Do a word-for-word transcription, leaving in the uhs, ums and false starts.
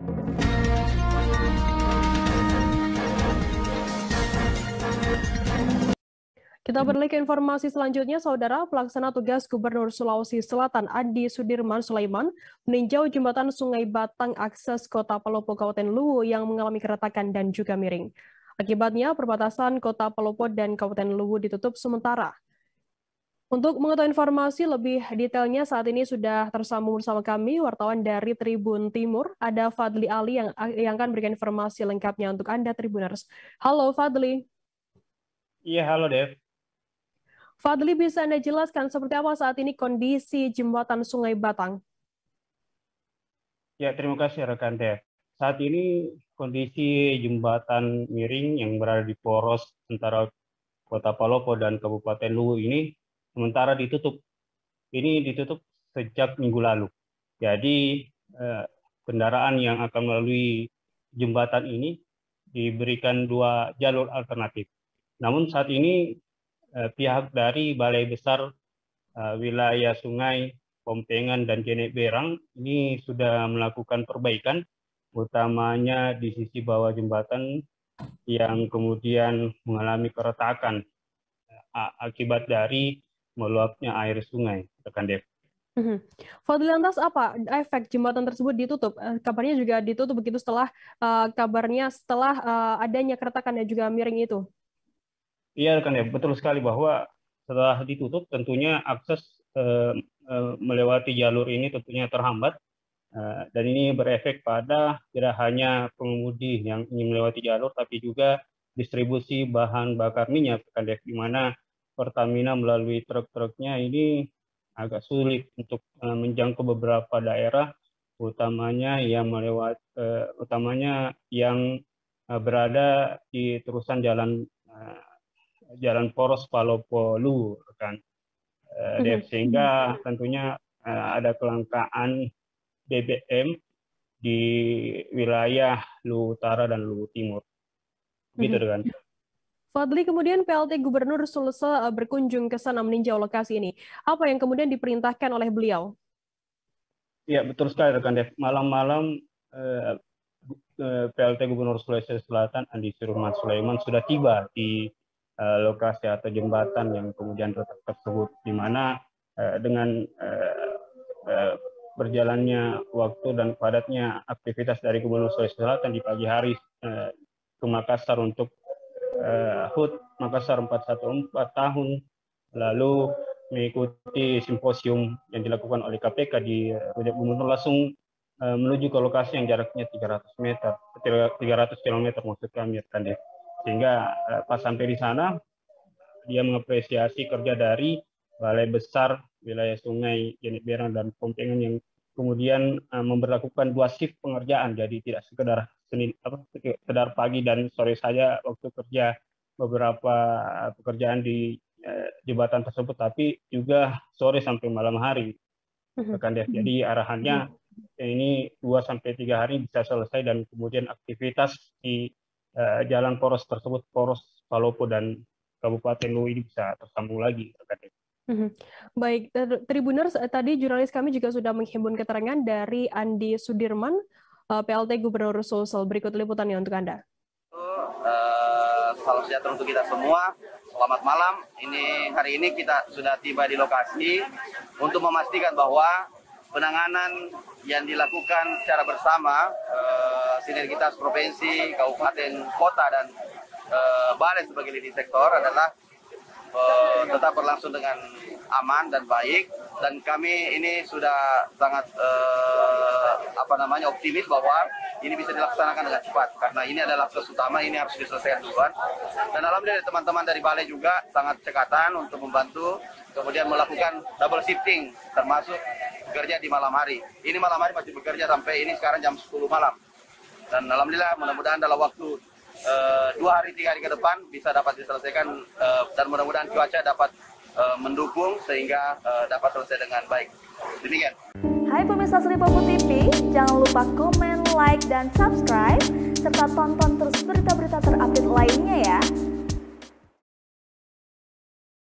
Kita beralih ke informasi selanjutnya, Saudara. Pelaksana tugas Gubernur Sulawesi Selatan Andi Sudirman Sulaiman meninjau jembatan Sungai Batang akses Kota Palopo Kabupaten Luwu yang mengalami keretakan dan juga miring. Akibatnya, perbatasan Kota Palopo dan Kabupaten Luwu ditutup sementara. Untuk mengetahui informasi lebih detailnya, saat ini sudah tersambung bersama kami wartawan dari Tribun Timur, ada Fadli Ali yang, yang akan berikan informasi lengkapnya untuk Anda Tribuners. Halo Fadli. Iya, halo Dev. Fadli, bisa Anda jelaskan seperti apa saat ini kondisi jembatan Sungai Batang? Ya, terima kasih rekan Dev. Saat ini kondisi jembatan miring yang berada di poros antara Kota Palopo dan Kabupaten Luwu ini sementara ditutup. Ini ditutup sejak minggu lalu. Jadi eh, kendaraan yang akan melalui jembatan ini diberikan dua jalur alternatif. Namun saat ini eh, pihak dari Balai Besar eh, Wilayah Sungai, Pompengan, dan Jenek Berang ini sudah melakukan perbaikan, utamanya di sisi bawah jembatan yang kemudian mengalami keretakan eh, akibat dari meluapnya air sungai, rekan Dev. Mm-hmm. Fadli, lantas apa efek jembatan tersebut ditutup? Uh, kabarnya juga ditutup begitu setelah uh, kabarnya setelah uh, adanya keretakan dan juga miring itu. Iya, rekan Dev, betul sekali bahwa setelah ditutup tentunya akses uh, uh, melewati jalur ini tentunya terhambat. Uh, dan ini berefek pada tidak hanya pengemudi yang ingin melewati jalur, tapi juga distribusi bahan bakar minyak, rekan Dev, di mana Pertamina melalui truk-truknya ini agak sulit untuk uh, menjangkau beberapa daerah, utamanya yang melewat, uh, utamanya yang uh, berada di terusan jalan uh, jalan poros Palopo Luwu, rekan uh, Dev, sehingga tentunya uh, ada kelangkaan B B M di wilayah Luwu Utara dan Luwu Timur. Gitu, rekan. Fadli, kemudian P L T Gubernur Sulsel berkunjung ke sana meninjau lokasi ini. Apa yang kemudian diperintahkan oleh beliau? Ya, betul sekali rekan Dev. Malam-malam eh, P L T Gubernur Sulawesi Selatan Andi Sudirman Sulaiman sudah tiba di eh, lokasi atau jembatan yang kemudian retak tersebut, di mana eh, dengan eh, eh, berjalannya waktu dan padatnya aktivitas dari Gubernur Sulawesi Selatan di pagi hari eh, ke Makassar untuk Uh, H U T Makassar empat satu empat tahun lalu mengikuti simposium yang dilakukan oleh K P K di Rujak Gubernur, langsung uh, menuju ke lokasi yang jaraknya tiga ratus meter, tiga ratus kilometer maksud kami, rekan Dev. Sehingga uh, pas sampai di sana dia mengapresiasi kerja dari Balai Besar Wilayah Sungai, Jenek Berang, dan Pompengan yang kemudian uh, memberlakukan dua shift pengerjaan, jadi tidak sekedar Senin, apa, sekedar pagi dan sore saja waktu kerja beberapa pekerjaan di eh, jembatan tersebut, tapi juga sore sampai malam hari, rekan Dev. Jadi arahannya ini dua sampai tiga hari bisa selesai, dan kemudian aktivitas di eh, jalan poros tersebut, poros Palopo dan Kabupaten Luwu ini bisa tersambung lagi, rekan Dev. Baik, Tribuners, tadi jurnalis kami juga sudah menghimpun keterangan dari Andi Sudirman, P L T Gubernur Sulsel. Berikut liputannya untuk Anda. Uh, salam sejahtera untuk kita semua. Selamat malam. Ini hari ini kita sudah tiba di lokasi untuk memastikan bahwa penanganan yang dilakukan secara bersama uh, sinergitas provinsi, kabupaten, kota, dan uh, balai sebagai leading sektor adalah uh, tetap berlangsung dengan aman dan baik, dan kami ini sudah sangat uh, apa namanya optimis bahwa ini bisa dilaksanakan dengan cepat, karena ini adalah akses utama, ini harus diselesaikan duluan. Dan alhamdulillah teman-teman dari balai juga sangat cekatan untuk membantu, kemudian melakukan double shifting, termasuk bekerja di malam hari. Ini malam hari masih bekerja sampai ini sekarang jam sepuluh malam. Dan alhamdulillah mudah-mudahan dalam waktu uh, dua hari tiga hari ke depan bisa dapat diselesaikan, uh, dan mudah-mudahan cuaca dapat uh, mendukung sehingga uh, dapat selesai dengan baik. Demikian. Hai pemirsa Sri Popo T V, jangan lupa komen, like, dan subscribe, serta tonton terus berita-berita terupdate lainnya ya.